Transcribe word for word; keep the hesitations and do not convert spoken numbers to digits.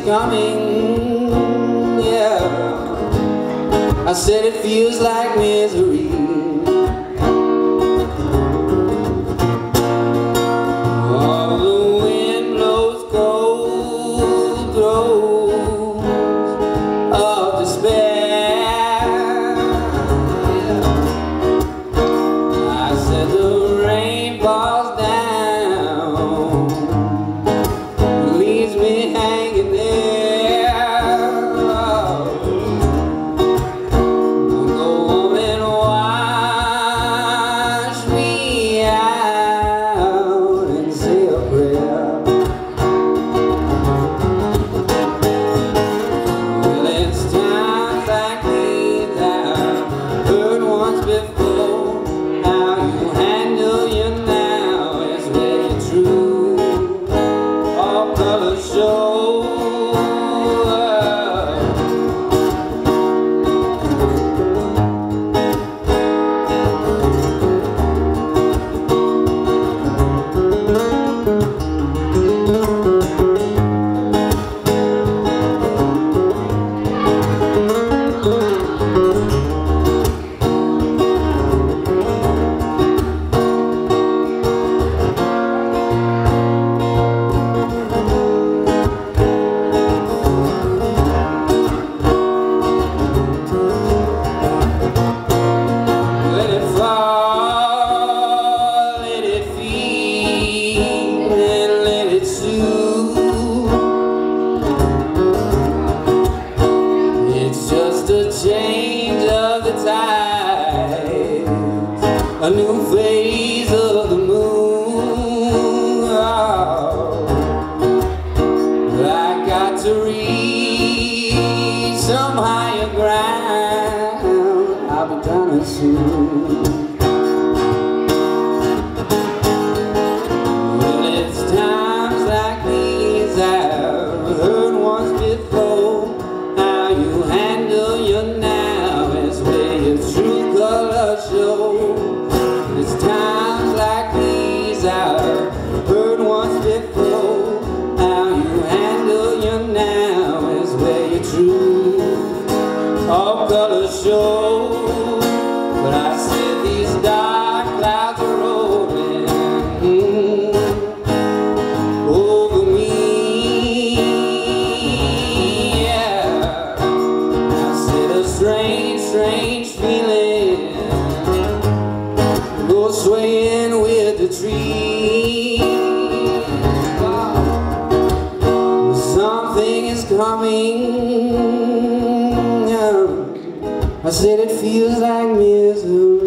coming, yeah. I said it feels like misery. Oh, the wind blows cold throes of despair, yeah. I said the rain falls down, leaves me hanging there. Go home and wash me out and say a prayer. Well, it's times like these I've heard once before. How you handle you now is where you're true. All colors show. Change of the tides, a new phase of the moon. Oh, I got to reach some higher ground. I'll be done soon. Well, it's times like these I've heard once before. How you handle your now is where your true colors show. It's times like these I've heard once before. How you handle your now is where your true all colors show. But I said these dark clouds are rolling mm, over me. Strange, strange feeling go swaying with the trees. Something is coming. I said it feels like misery.